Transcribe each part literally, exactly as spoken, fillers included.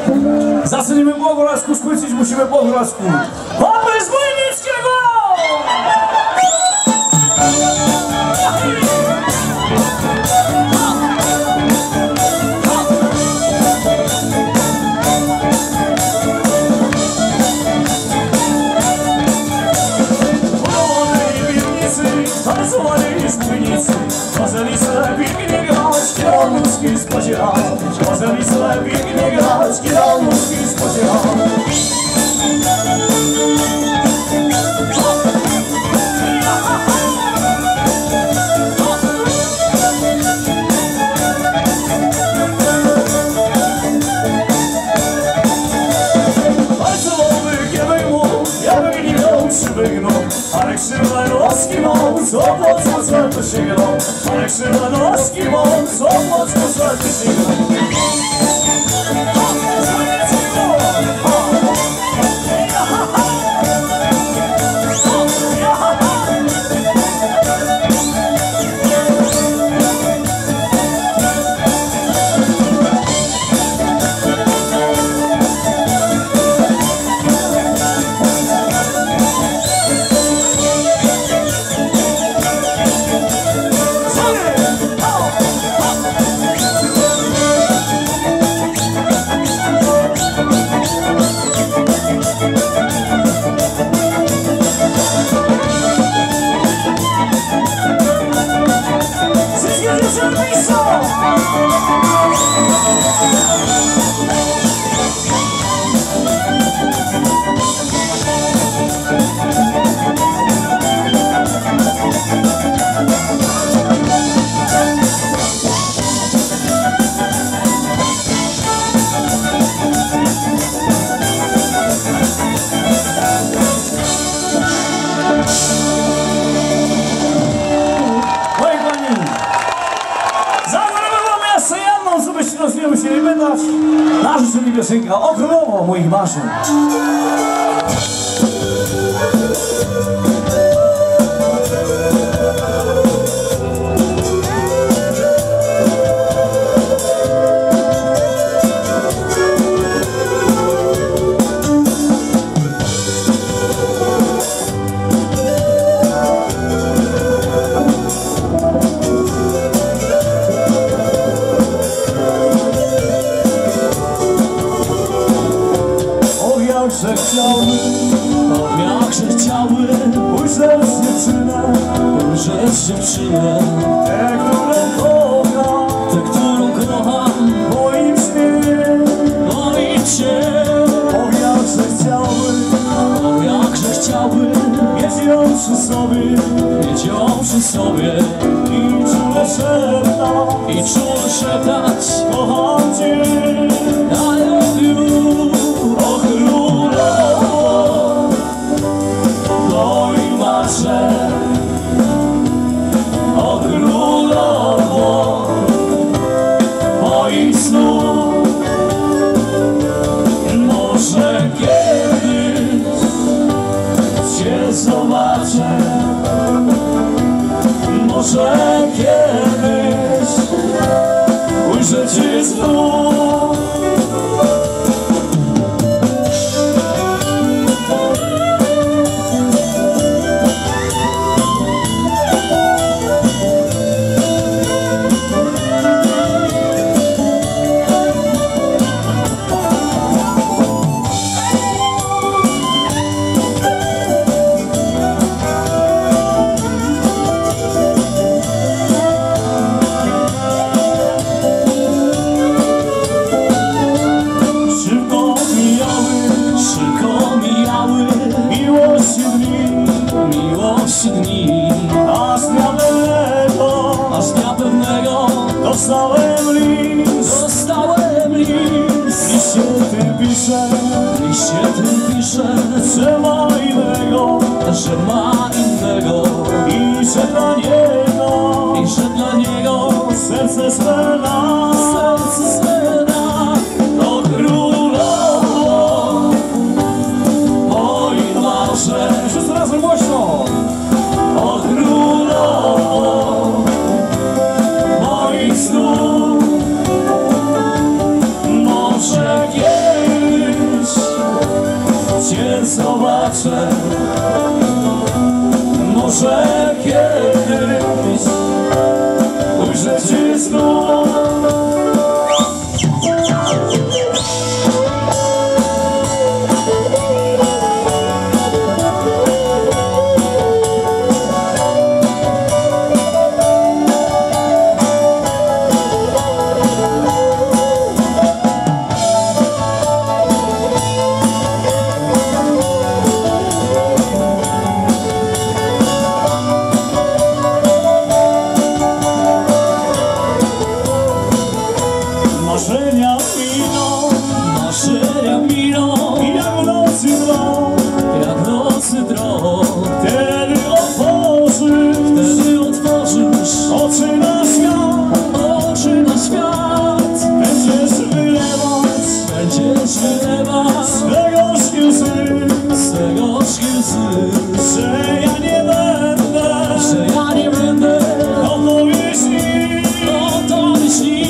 Zaczniemy Błogorasku, skrócić musimy Błogorasku. Mamy z Wojnickiego! Танцевали из Винницы, Вазалиса, Вильгни, Градский, Ралмуцкий, спасибо. Вазалиса, Вильгни, Градский, Ралмуцкий, спасибо. Alek Szymanowski mąż, co mocno zwarto się grą. Alek Szymanowski mąż, co mocno zwarto się grą. Nasza sobie piosenka okronowo moich marzeń. Że chciałbym, o jakże chciałbym ujrzeć dziewczynę, ujrzeć dziewczynę, tę, którą kocham, tę, którą kocham, w moim śnie, moim śnie. O jakże chciałbym, o jakże chciałbym mieć ją przy sobie, mieć ją przy sobie i czule szeptać, i czule szeptać, kocham cię, I love you, o królowo moich marzeń, o królowo moich snów. Może kiedyś cię zobaczę, może kiedyś ujrzę cię znów. Dostałem list, dostałem list. Liście tym pisze, liście tym pisze, że ma innego, że ma innego i że dla niego, i że dla niego serce swe da, serce swe da. O królowo moich marzeń, wszyscy razem głośno. O królowo moich snów, może kiedyś zobaczę. Może kiedyś ujrzę Cię znów. Marzenia miną, marzenia miną, jak nocy drog, jak nocy drog. Wtedy otworzysz, wtedy otworzysz oczy na świat, oczy na świat. Będziesz wylewać, będziesz wylewać swe gorzkie łzy, swe gorzkie łzy. Że ja nie będę, że ja nie będę opowieści, opowieści.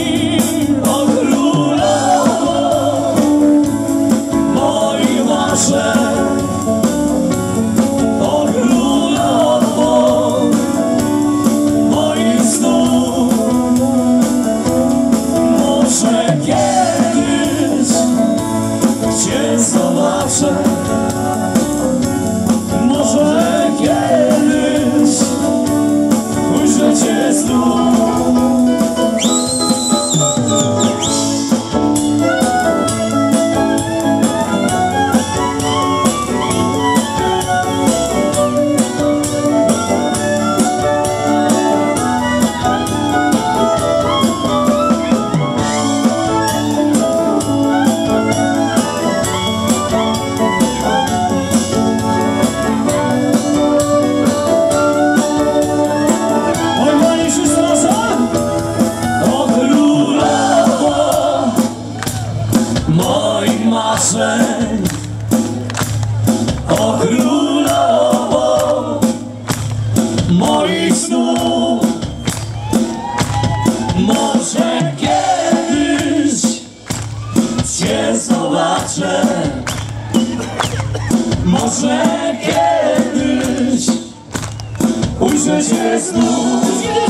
O królowo moich snów, może kiedyś Cię zobaczę, może kiedyś ujrzę Cię znów. Moich marzeń, o królowo moich snów, może kiedyś Cię zobaczę, może kiedyś ujrzę Cię znów.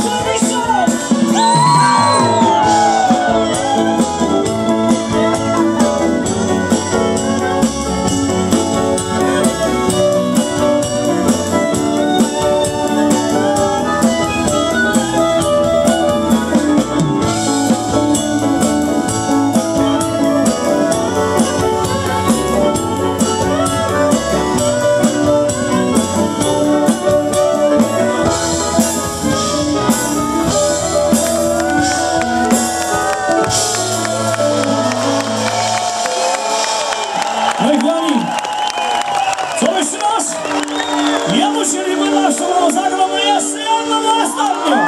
No i kochani, co jeszcze raz? Ja musieliby naszą zagramy jeszcze jedną ostatnią.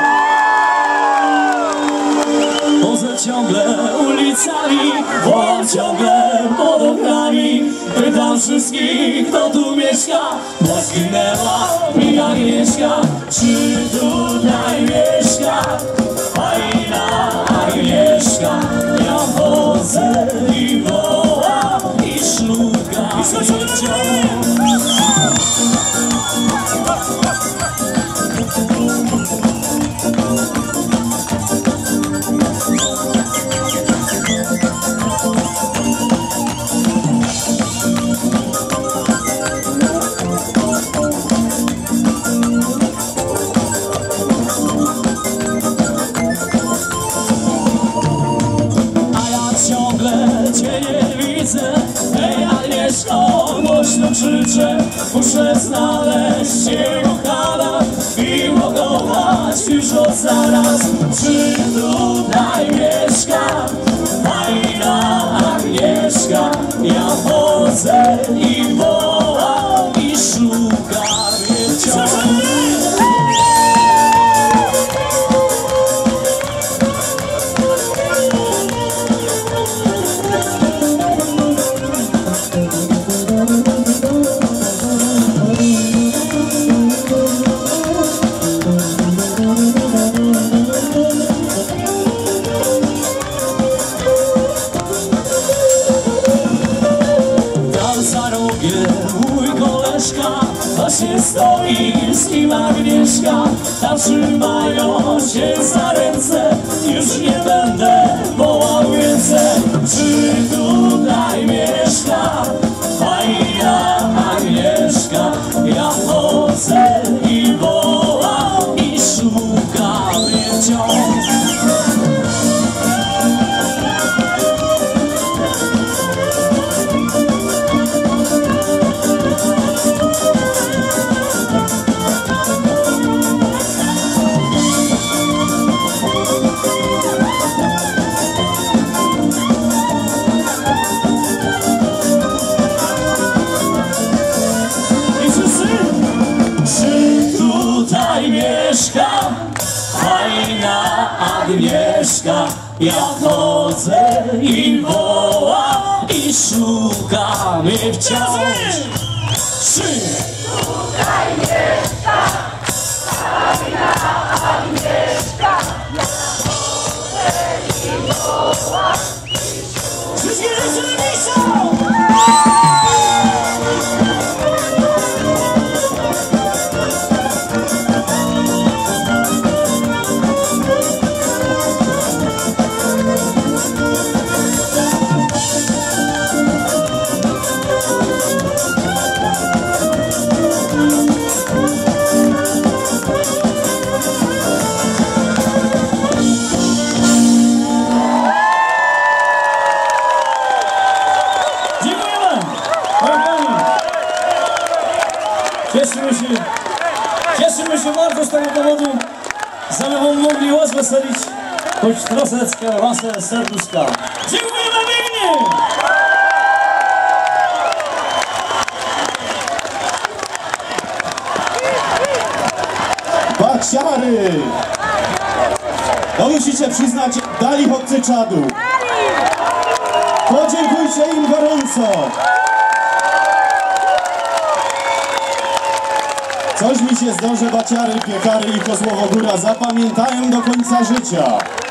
Chodzę ciągle ulicami, wołam ciągle pod oknami. Pytam wszystkich, kto tu mieszka, bo zginęła mi Agnieszka. Czy tutaj mieszka fajna Agnieszka? Ja chodzę i wołam i szlugam i wciąż. Cię nie widzę, ej Agnieszko, głośno krzyczę. Muszę znaleźć Cię, kochana, i pokochać już od zaraz. Czy tutaj mieszka fajna Agnieszka? Ja chodzę i wołam i szukam jej wciąż. Tam za rogiem mieszka, właśnie stoi z nim Agnieszka. Tam trzymają się za ręce, już nie będę wołał więcej. Czy tutaj mieszka fajna Agnieszka? Ja chodzę i wołam i szukam jej wciąż. Mieszka fajna Agnieszka, ja chodzę i wołam i szukam jej wciąż. Trzy. Tutaj mieszka fajna Agnieszka, ja chodzę i wołam i szukam. Wszystkie ręce wiszą! Cieszymy się, cieszymy się bardzo z tego powodu, że my wam mogli was weselić, choć troszeczkę wasze serduszka. Dziękujemy pięknie! Baksiary! No musicie przyznać, dali chłopcy czadu. Podziękujcie im gorąco. Coś mi się zdarzy, baciary, piekary i Kozłowo Góra zapamiętają do końca życia.